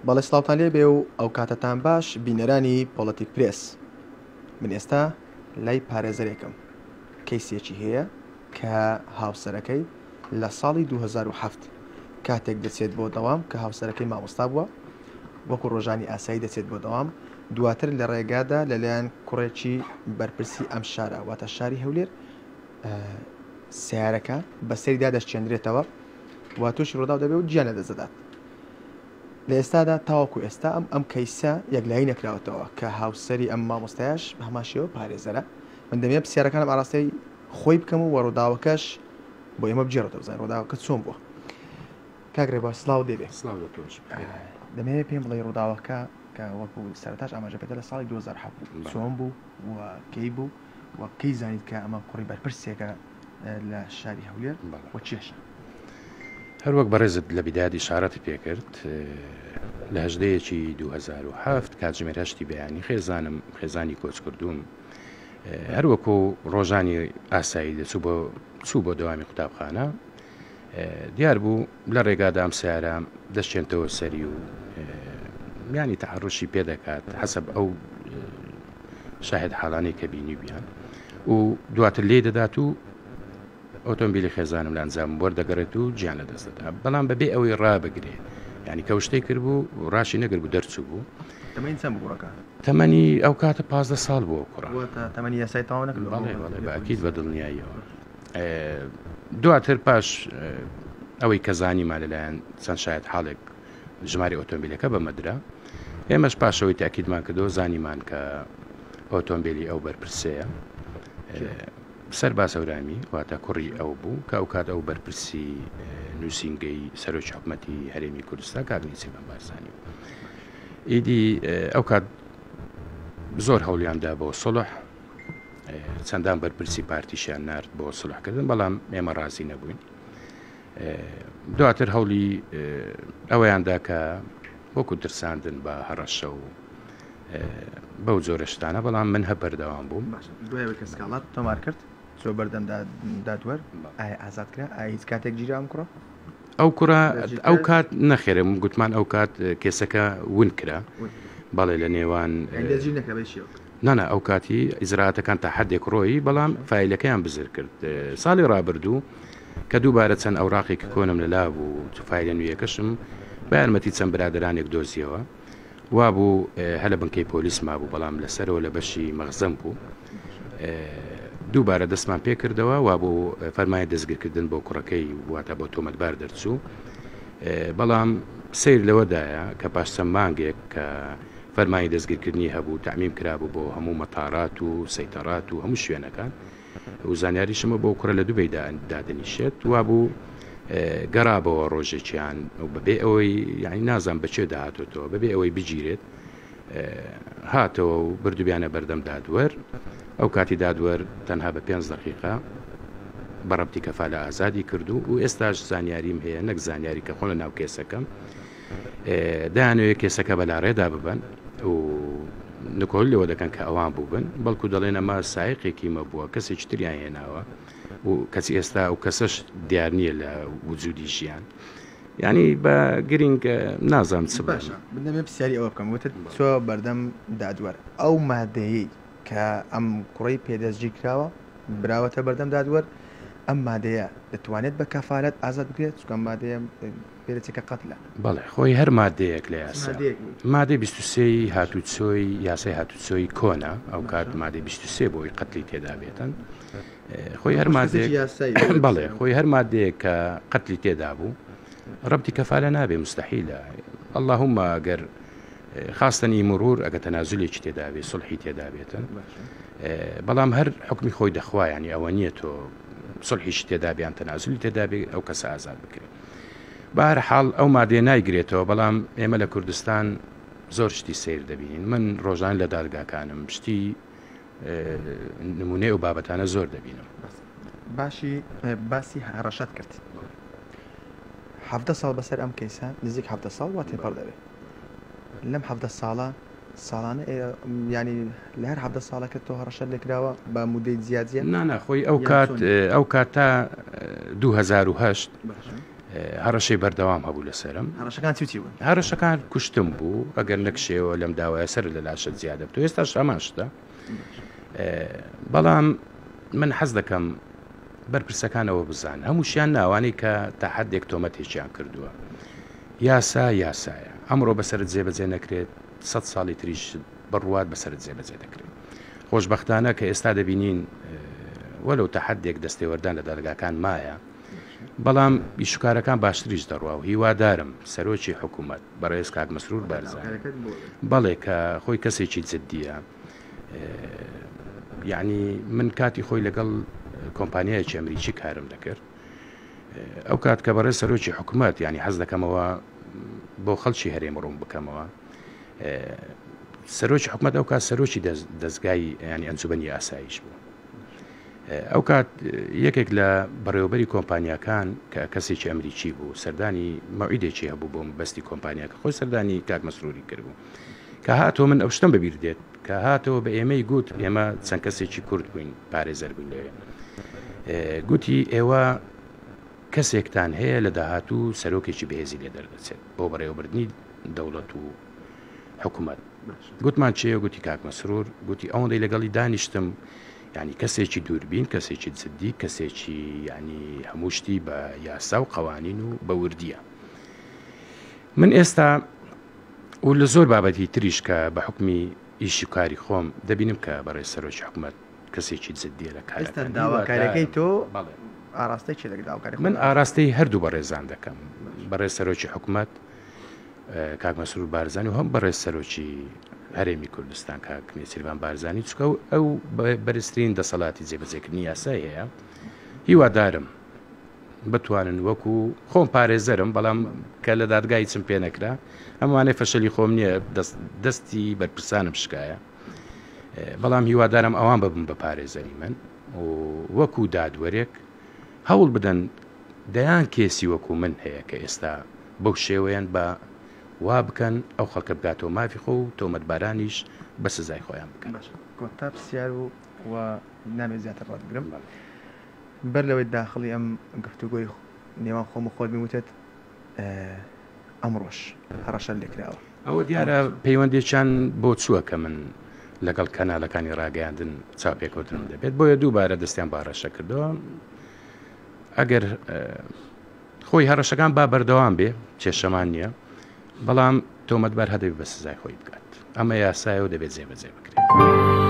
بەڵێ سلااوان لێ بێ و ئەو کاتتان باش بینەرانی پۆلتیک پرس من ئێستا لای پارێزەرێکم کەیسێکی هەیە کە هاوسەرەکەی لە ساڵی 2007 کاتێک دەچێت بۆ دەوام کە هاوسەرەکەی مامۆستا بووە وەکو ڕۆژانی ئاسایی دەچێت بۆ دەوام دواتر لە ڕێگادا لەلایەن کوڕێکی بەرپرسی ئەم شارە واتە شاری هەولێر سیارەکە بە سەریدا دەستچێنرێتەوە وا تووشی ڕۆدا دەبێت و گیانە دەزدات لە ئێستادا تاوەکو ئێستا ئەم کەیسە یەکلایی نەکراوەتەوە کە هاوسەری ئەم مامۆستایش بە هەماشیەوە پارێزەرە من دەمێت پرسیارەکانم ئاراستەی خۆی بکەم و وەڕووداوەکەش بۆ ئێمە بجێڕێتەوە بزانین ڕۆداوەکە چۆن بووە کاگرێ بە سلااو دەبێ دەمەوێت پێم بڵێ ڕووداوەکە کە وەکو سەرتاش ئاماژە پێدە لە ساڵی 2007 چۆن بوو و کەی بوو و کەی زانیت کە ئەمە کوڕی بەرپرسێکە لە شاری هەولێر وە چێشە هەر وەک بەڕێزت لە بیدادی شارەتی پێکرد لە هەژدەیەکی 2007 کاتژمێر هەشتی بەیانی خێزانی کۆچ کردوم هەروەکو ڕۆژانی ئاسایی دەچوو بۆ دەوامی قوتابخانە دیار بوو لە ڕێگادا ئەم سیارە دەشتێنتەوە سەری و میانی تەحڕشی پێ دەکات حەسەب ئەو شاهد حاڵانەی کە بینی بیان و دواتر لێ دەدات و ئۆتۆمبیلی خێزانم لە ئەنجام وەردەگەڕێت و گیانە دەست دەدا بەڵام بەبێ ئەوەی ڕابگرێ ینی کە شتەی کرد بوو ڕاشی نەگر بوو دەرچوو بوو تەمەنی ئەو کاتە 15 ساڵ بووە کوڕ تەمەنی یاسای تاوا نەکردڵێ باکیت بە دڵنیاییەوە دواتر پاش ئەوەی کە زانیمان لەلایەن چەند شاید حاڵێک ژماری ئۆتۆمبیلەکە بە مەدرا ئێمەش پاشەوەی تاکیدمان کردەوە زانیمان کە ئۆتۆمبیلی ئەو بەرپرسەیە سەر باسەورامی واتە کوڕی ئەو بوو کە ئەو کات ئەو بەرپرسی نووسینگەی سەرۆکی حکوومەتی هەرێمی کوردستان کاگنیچی بەم بارزانانی ئیدی ئەو کات زۆر هەوڵیاندا بۆ سڵح چەندان بەرپرسی پارتیشیان نرد بۆ سڵحکردن بەڵام ئێمە ڕازی نەبووین دواتر هەوڵی ئەوەیاندا کە وەکو ترساندن بە هەڕەشە و بەو جۆرەشتانە بەڵام من هە بەردەوام بووم دوای کەسکاڵات تۆمار کرد زۆ بەردەم دادوەر ئایا ئازادکرا ئایا هیچ کاتێک گیرام کوڕە ئەو کوڕە ئەو کات نەخێرم گوتمان ئەو کات کێسەکە ون کرا بەڵێ لە نێوان نانە ئەو کاتی ئیزراعاتەکان تا حدێک ڕۆیی بەڵام فایلەکەیان بزر کرد ساڵی ڕابردوو کە دووبارە چەند ئەوراقێکی کۆنم لەلا بوو فایلە نوێیەکەشم بە یارمەتی چەند برادرانێک دۆزیەوە وابوو هە لە بنکەی پۆلیس مابوو بەڵام لەسەرەوە لە بەشی مەغزەم بوو دووبارە دەستمان پێ کردەوە وابوو فەرمای دەستگیرکردن بۆ کوڕەکەی واتە بۆ تۆمەتبار دەرچوو بەڵام سیر لەوەدایە کە پاش چەند مانگێک کە فەرمای دەستگیرکردنی هەبوو تەعمیم کرابوو بۆ هەموو مەتارات و سەیتەڕات و هەموو شوێنەکان و زانیاریشمە بۆ کوڕە لە دووبەی دادنیشێت وابوو گەڕابەوە ڕۆژێکیان و بەبێ ئەوەی یعنی نازان بەچێ داهاتۆتەوە بەبێ ئەوەی بگیرێت هاتەوە و بردوبیانە بەردەم دادوەر ئەو کاتی دادوەر تەنها بە 5 دقیقە بەڕەبتی کەفالە ئازادی کردو و ئێستاش زانیاریم هەیە نەک زانیاری کە خۆن لە ناو کێسەکەم دایانەوێت کێسەکە بەلاڕێدا ببن و نکۆل لەوە دەکەن کە ئەوان بووبن بەڵکو دەڵێن ئەمە سایقێکی مە بووە کەسێک تریان هێناوە و کەسی ئێستا و کەسەش دیار نییە لە وجودی ژیان ینی بە گرنگ نازانم چ باشە بنەمێ پرسیاری ئەوە بکەم وتت چۆ بەردەم دادوەر ئەو مادەیەی کە ئەم کوڕی پێدەستگیر کراوە براوەتە بەردەم دادوەر ئەم مادەیە دەتوانێت بە کەفالەت ئازاد بکرێت چکە مادەیە پێرەچێکە قەتلە بەڵێ خۆی هەر مادەیەک لە یاسا مادەی 23 هاتوچۆی یاسای هاتوچۆی کۆنا ئەو کات مادەی 23 بۆی قەتلی تێدا بێتن خۆی هەر مادەیەک بەڵێ خۆی هەر مادەیەک کە قەتلی تێدا بوو ڕەبتی کەفالە نابێ مستحیلە اللهم ئەگەر خاستنی مرور ئەگە تەنازولێکی تێدا بێت سڵحی تێدا بێتن بەڵام هەر حکمی خۆی دەخوا ینی ئەوە نییە تۆ سڵحیش تێدا بیان تەنازولی تێدا بێت ئەو کەسە ئازاد بکرێت بەهەر حاڵ ئەو مادێ نایگرێتەوە بەڵام ئێمە لە کوردستان زۆر شتی سیر دەبینین من ڕۆژان لە دادگاکانم شتی نمونەی و بابەتانە زۆر دەبینم باسی هەڕەشەت کرد 17 ساڵ بەسەر ئەم کەیسە نزیک 17 ساڵ وا تێپەڕ دەبێت لەم 17 ساڵە ساڵانە ینی لە هەر 17 ساڵەکە تۆ هەڕەشەت لێکراوە بە مودەی زیادیە نانە خۆی ئەو کات تا 2008 هەڕەشەی بەردەوام هەبوو لەسەرم. هەڕەشەکان چی بوون؟ هەڕەشەکان کوشتم بوو ئەگەر نەکشێەوە لەم داوایە سەر لە لاشت زیادە بتو ئێستاش ئەمان شتە. بەڵام من حەز دەکەم بەرپرسەکانەوە بزان هەمووشیان ناوانەی کە تا حدێک تۆمەتێکیان کردووە. یاسایە ئەمڕۆ بەسەرت جێبەجێ نەکرێت 100 ساڵی تریش بڕوات بەسەرت جێبەجێ دەکرێت. خۆشبەختانە کە ئێستا دەبینین وەلو تا حدێک دەستێوەردان لە دەرگاکان مایە، بەڵام ئیشوکارەکان باشتریش دەڕوا و هیوادارم سەرۆکی حکوومەت بەڕێز کاک مەسرور بارزان بەڵێ کە خۆی کەسێکی جددیە. یعنی من کاتی خۆی لەگەڵ کۆمپانیایەکی ئەمریکی کارم دەکرد، ئەو کات کە بەڕێز سەرۆکی حکوومەت ینی حەز دەکەمەوە بۆ خەڵکی هەرێم ڕوون بکەمەوە. سەرۆکی حکوومەت ئەو کات سەرۆکی دەستگای ینی ئەنجومەنی ئاسایش بوو. ئەو کات یەکێک لە بەڕێوەبەری کۆمپانیاکان کە کەسێکی ئەمریکی بوو سەردانی مەوعیدێکی هەبوو بۆم بەستی کۆمپانیاکە خۆی سەردانی کاک مەسروری کردبوو کە هاتۆ من ئەو شتم بەبیر دێت کە هاتەوە بە ئێمەی گوت ئێمە چەند کەسێکی کورد بووین پارێزەر بووین لەوێ. گوتی ئێوە کەسێکتان هەیە لە داهاتوو سەرۆکێکی بەهێزی لێ دەردەچێت بۆ بەڕێوەبردننی دەوڵەت و حکوومەت. گوتمان چێە؟ گوتی کاک مەسرور گوتی ئەوەندەی لەگەڵی دانیشتم، ینی کەسێکی دووربین، کەسێکی جددی، کەسێکی ینی هەمووشتی بە یاسا و قەوانین و بە وردیە. من ئێستا و لە زۆر بابەتی تریش کە بە حکمی ئیشی کاری خۆم دەبینم کە بەڕێز سەرۆکی حکوومەت کەسێکی جددیە لە کارەکە. داواکارەکەی تۆ ئاراستەی چێ لەگە داواکاری؟ من ئاراستەی هەردوو بەڕێزان دەکەم، بەڕێز سەرۆکی حکوومەت کاک مەسرور بارزانی و هەم بەڕێز سەرۆکی هەرێمی کوردستان کاک میرسیروان بارزانی، چکە ئەو بەرزترین دەسەڵاتی جێبەجێکردنی یاسای هەیە. هیوادارم بتوانن وەکو خۆم پارێزەرم، بەڵام کە لە دادگای چم پێ نەکرا ئەمانەی فەشەلی خۆم نییە، دەستی بەرپرسانم شکایە، بەڵام هیوادارم ئەوان ببم بە پارێزەری من و وەکو دادوەرێک هەوڵ بدەن دەیان کێسی وەکو من هەیە کە ئێستا بەو شێوەیان بە وا بکەن ئەو خەڵکە بگاتەوە مافی خۆ و تۆمەتبارانیش بە سزای خۆیان بکەن. کۆتا پرسیار و نامێ زیاتر ڕاتگرم بەر لەوەی داخڵی ئەم گفتوگۆی نێوان خۆم و خۆت بموتێت ئەمڕۆژ هەڕەشە لێکراوە. ئەوە دیارە پەیوەندێکیان بۆ چووە کە من لەگەڵ کەناڵەکانی ڕاگەیاندن چاپێکوتنم دەبێت، بۆیە دووبارە دەستیان بە هەڕەشە کردەوە. ئەگەر خۆی هەڕەشەکان با بەردەوام بێ کێشەمان نییە، بەڵام تۆمەتبار هەدەبێت بە سزای خۆی بکات. ئەمە یاسایەوە دەبێت جێبەجێ بکرێت.